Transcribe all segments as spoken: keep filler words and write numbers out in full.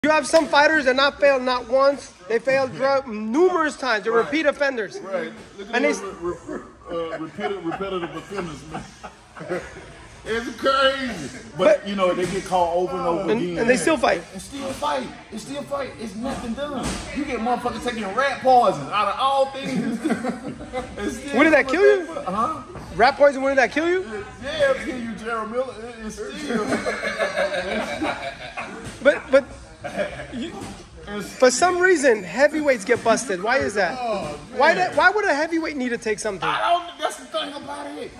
You have some fighters that not failed not once. They failed drug numerous times. They're right. repeat offenders. Right. Look at and they re re uh, repetitive, repetitive offenders, man. It's crazy. But, but, you know, they get caught over and over and, again. And they still fight. And still fight. And still fight. It's nothing done. You get motherfuckers taking rat poison out of all things. What did that kill you? Huh? Rat poison, when did that kill you? Yeah, it'll kill you, Gerald Miller. It's still. but, but, you, for some reason, heavyweights get busted. Why is that? Oh, why that? Why would a heavyweight need to take something? I don't. That's the thing about it.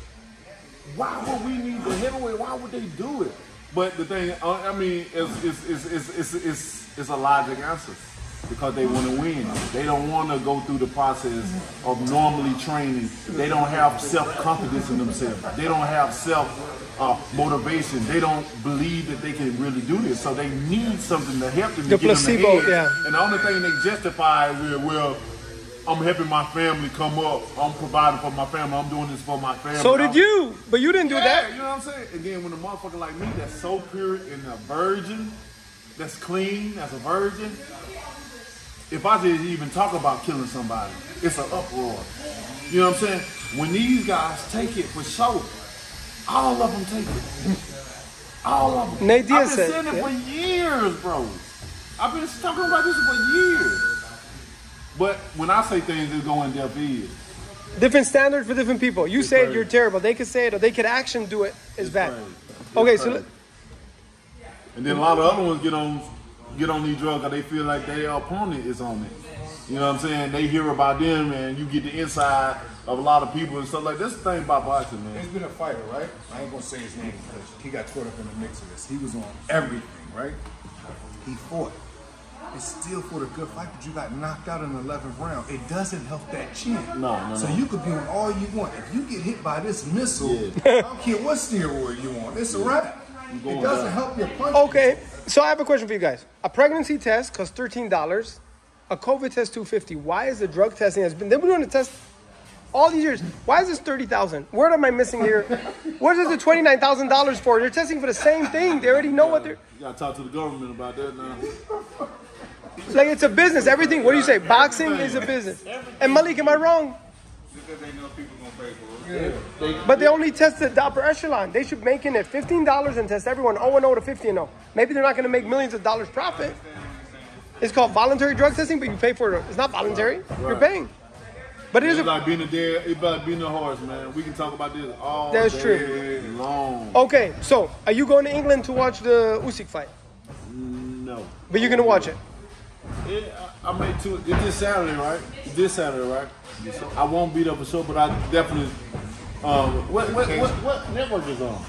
Why would we need the heavyweight? Why would they do it? But the thing, I mean, it's it's it's it's it's, it's, it's a logic answer because they want to win. They don't want to go through the process of normally training. They don't have self-confidence in themselves. They don't have self. Uh, motivation. They don't believe that they can really do this, so they need something to help them. The to get placebo, in the head. yeah. And the only thing they justify is, well, I'm helping my family come up. I'm providing for my family. I'm doing this for my family. So did you, but you didn't do yeah, that. You know what I'm saying? Again, when a motherfucker like me that's so pure and a virgin, that's clean, that's a virgin, if I just even talk about killing somebody, it's an uproar. You know what I'm saying? When these guys take it for sure, all of them take it. All of them. Nate Diaz I've been said saying it yeah. for years, bro. I've been talking about this for years. But when I say things, it's going deaf ears. Different standards for different people. You it's say crazy. it, you're terrible. They could say it, or they could actually do it. It's, it's bad. Crazy. It's okay, crazy. so let, and then a lot of other ones get on get on these drugs because they feel like their opponent is on it. You know what I'm saying? They hear about them, and you get the inside of a lot of people and stuff like this. The thing about boxing, man. There's been a fighter, right? I ain't gonna say his name because he got caught up in the mix of this. He was on everything, right? He fought. It's still for a good fight, but you got knocked out in the eleventh round. It doesn't help that chin. No, no, So no. you could be on all you want. If you get hit by this missile, yeah. I don't care what steroid you want. It's a wrap. It doesn't down. help your punch. okay, so I have a question for you guys. A pregnancy test costs thirteen dollars. A COVID test, two hundred fifty dollars. Why is the drug testing has been, they've been doing the test all these years. Why is this thirty thousand dollars? Word am I missing here? What is the twenty-nine thousand dollars for? They're testing for the same thing. They already know yeah, what they're... You gotta talk to the government about that now. Like, it's a business. Everything, what do you say? Boxing is a business. And Malik, am I wrong? Because they know people gonna pay for it. Yeah. But they only tested the upper echelon. They should make it fifteen dollars and test everyone oh and oh to fifty and oh. Maybe they're not going to make millions of dollars profit. It's called voluntary drug testing, but you pay for it. It's not voluntary. Right. You're paying. But it is it's a, like being a dead, it's like being a horse, man. We can talk about this all That's day true. long. Okay, so are you going to England to watch the Usyk fight? No. But you're going to watch it? Yeah, I, I made two. It's this Saturday, right? It's this Saturday, right? I won't be there for sure, but I definitely. Um, what, what, what, what network is on?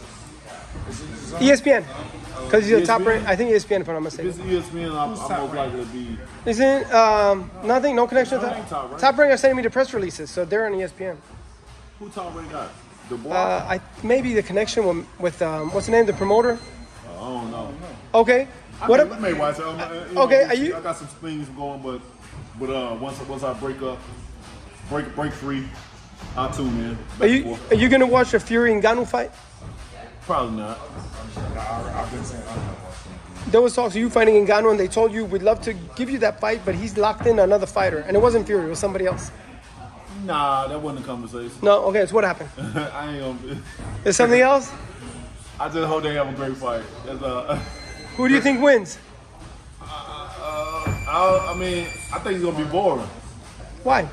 E S P N. Because he's a E S P N? top ranked, I think E S P N if I'm not If mistaken. it's E S P N, I'm, I'm most likely to be. Isn't um, nothing, no connection to No, ain't top ranked. Top Rank are sending me the press releases, so they're on E S P N. Who top rank got? The boy? Uh, I maybe the connection with, with um, what's the name, the promoter? I don't know. Okay. I What may, ab- I may watch it. I'm, uh, you okay, know, are you- I got some things going, but but uh, once once I break up, break break free, I'll tune in. Back Are and you forth. are you gonna watch the Fury and Ngannou fight? Probably not. I, I've been saying I'm not watching. There was talks of you fighting Ngannou, and they told you we'd love to give you that fight, but he's locked in another fighter, and it wasn't Fury, it was somebody else. Nah, that wasn't a conversation. No, okay, so what happened? I ain't gonna. There's something else. I just hope they have a great fight. That's, uh, Who do you think wins? uh, I, I mean, I think it's gonna be boring. Why?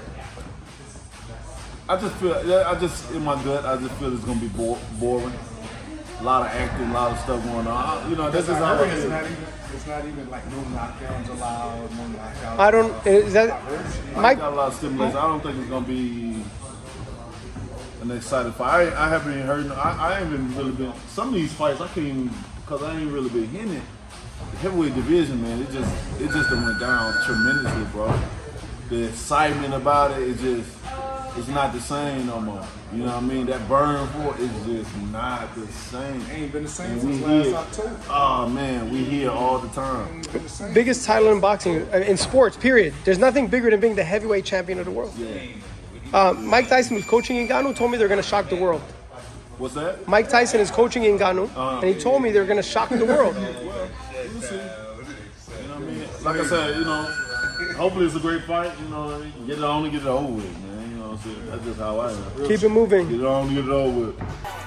I just feel, I just in my gut, I just feel it's gonna be bo- boring. A lot of acting, a lot of stuff going on. I, you know, this is how I it heard it's is. not even. It's not even like no knockdowns allowed, no knockouts. I don't. Is that I Mike? got a lot of stimulation. I don't think it's gonna be an exciting fight. I, I haven't even heard. I, I haven't really been. Some of these fights I can't even because I ain't really been hitting it. The heavyweight division, man, it just it just done went down tremendously, bro. The excitement about it is just it's not the same no more. You know what I mean? That burn for it is just not the same. Ain't been the same And we since last hear, October. oh man, we hear all the time. Ain't been the same. Biggest title in boxing, uh, in sports, period. There's nothing bigger than being the heavyweight champion of the world. Yeah. Uh, Mike Tyson, who's coaching Ngannou, told me they're going to shock the world. What's that? Mike Tyson is coaching Ngannou, Uh-huh. and he told me they're going to shock the world. Well, we'll see. like I said, you know, hopefully it's a great fight. You know, get it on and get it over with, man. You know what I'm saying? That's just how I am. Keep it moving. Get it on and get it over with.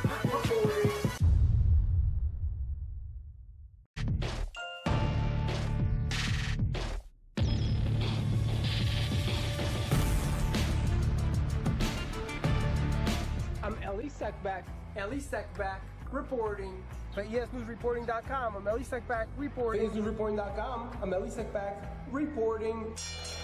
I'm Elie Seckbach, Elie Seckbach reporting for E S News Reporting dot com. I'm Elie Seckbach reporting. E S News Reporting dot com. I'm Elie Seckbach reporting.